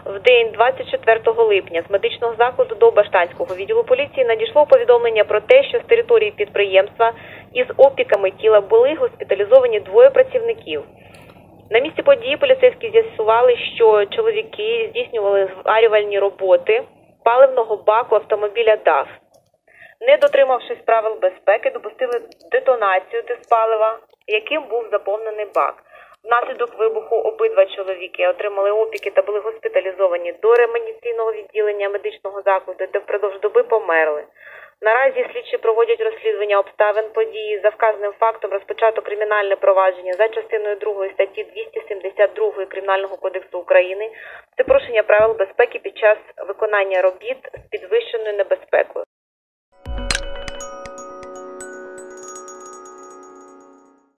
В день 24 липня з медичного закладу до Баштанського відділу поліції надійшло повідомлення про те, що з території підприємства із опіками тіла були госпіталізовані двоє працівників. На місці події поліцейські з'ясували, що чоловіки здійснювали зварювальні роботи паливного баку автомобіля ДАФ. Не дотримавшись правил безпеки, допустили детонацію диспалива, яким був заповнений бак. Внаслідок вибуху обидва чоловіки отримали опіки та були госпіталізовані до реанімаційного відділення медичного закладу, де впродовж доби померли. Наразі слідчі проводять розслідування обставин події. За вказаним фактом розпочато кримінальне провадження за частиною 2 статті 272 Кримінального кодексу України. Це порушення правил безпеки під час виконання робіт з підвищеною небезпекою.